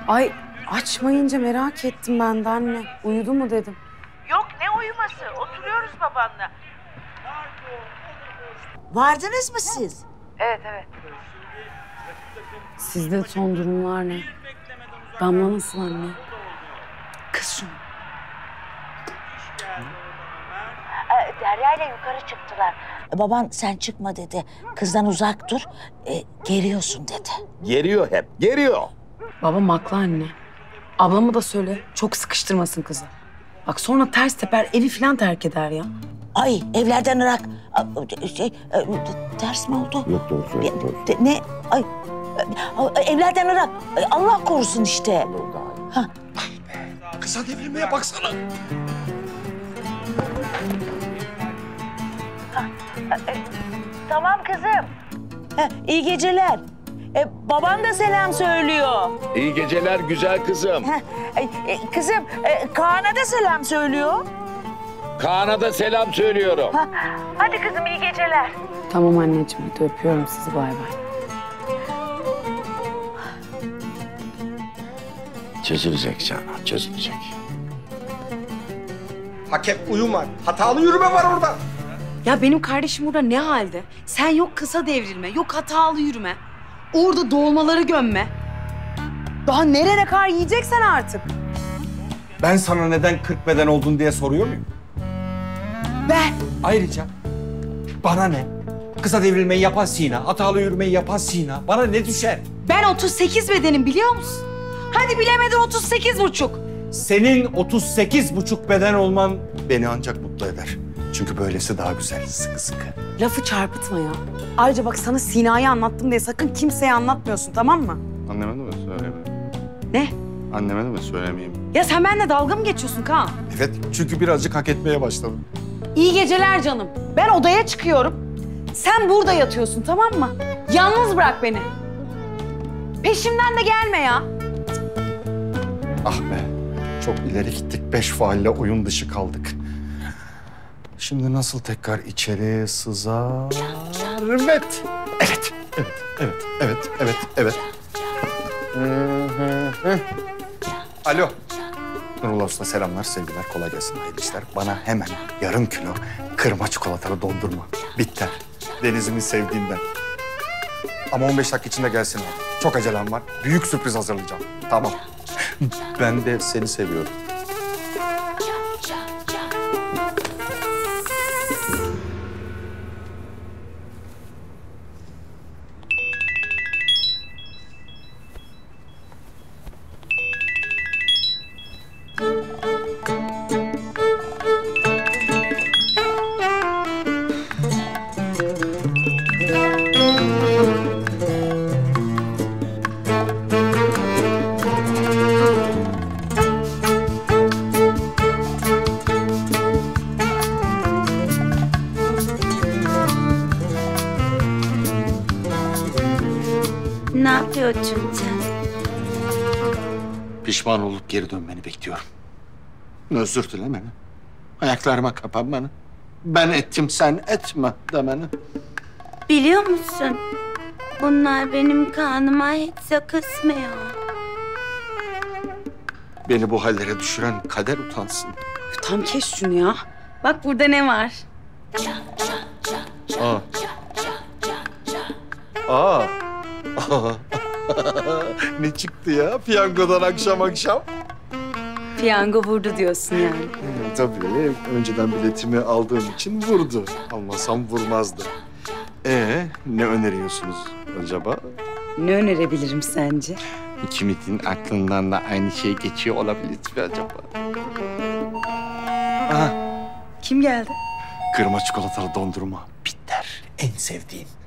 Ay açmayınca merak ettim ben de anne. Uyudu mu dedim. Yok ne uyuması? Oturuyoruz babanla. Vardınız mı siz? Evet. Sizde son durumlar ne? Damla nasıl anne? Kız şunu. Derya ile yukarı çıktılar. Baban sen çıkma dedi. Kızdan uzak dur. Geriyorsun dedi. Geriyor hep, geriyor. Babam haklı anne. Ablama da söyle. Çok sıkıştırmasın kızı. Bak sonra ters teper evi falan terk eder ya. Ay evlerden ırak. Ters mi oldu? Yok doğru söylüyorum. Ne? Ay, evlerden ırak. Allah korusun işte. Ha. Kısa devrilmeye baksana. Tamam kızım. İyi geceler. Baban da selam söylüyor. İyi geceler güzel kızım. Kızım, Kaan'a da selam söylüyor. Kaan'a da selam söylüyorum. Hadi kızım iyi geceler. Tamam anneciğim hadi öpüyorum sizi bay bay. Çözülecek Canan, çözülecek. Hakem uyuma. Hatalı yürüme var orada. Ya benim kardeşim burada ne halde? Sen yok kısa devrilme, yok hatalı yürüme. Orada dolmaları gömme. Daha nereye kadar yiyeceksen artık. Ben sana neden 40 beden oldun diye soruyor muyum? Ben. Ayrıca bana ne? Kısa devrilmeyi yapan Sina, hatalı yürümeyi yapan Sina. Bana ne düşer? Ben 38 bedenim biliyor musun? Hadi bilemedin 38,5. Senin 38,5 beden olman beni ancak mutlu eder. Çünkü böylesi daha güzel, sıkı sıkı. Lafı çarpıtma ya. Ayrıca bak sana Sina'yı anlattım diye sakın kimseye anlatmıyorsun tamam mı? Anneme de mi söylemeyeyim? Ne? Anneme de mi söylemeyeyim? Ya sen benimle dalga mı geçiyorsun Kaan? Evet, çünkü birazcık hak etmeye başladım. İyi geceler canım. Ben odaya çıkıyorum. Sen burada yatıyorsun tamam mı? Yalnız bırak beni. Peşimden de gelme ya. Ah be, çok ileri gittik. 5 faalle oyun dışı kaldık. Şimdi nasıl tekrar içeri sızar? Evet. Evet. Alo. Nurullah Usta selamlar, sevgiler, kolay gelsin, hayırlı işler. Bana hemen yarım kilo kırma çikolatalı dondurma. Bitter. Deniz'imin sevdiğinden. Ama 15 dakika içinde gelsin abi. Çok acelem var. Büyük sürpriz hazırlayacağım. Tamam. Ben de seni seviyorum. Ne yapıyorsun sen? Pişman olup geri dönmeni bekliyorum. Özür dilemeni. Ayaklarıma kapanmanı. Ben ettim sen etme demeni. Biliyor musun? Bunlar benim kanıma hiç yakışmıyor. Beni bu hallere düşüren kader utansın. Tam kes şunu ya. Bak burada ne var? Aa. Ne çıktı ya piyangodan akşam akşam? Piyango vurdu diyorsun yani. Tabii önceden biletimi aldığım için vurdu. Almasam vurmazdı. Ne öneriyorsunuz acaba? Ne önerebilirim sence? İkimizin aklından da aynı şey geçiyor olabilir mi acaba? Kim geldi? Kırma çikolatalı dondurma. Bitter. En sevdiğim.